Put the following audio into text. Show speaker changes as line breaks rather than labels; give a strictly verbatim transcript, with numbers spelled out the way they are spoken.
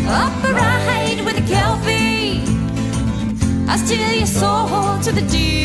up a ride with a Kelpie. I steal your soul to the deep.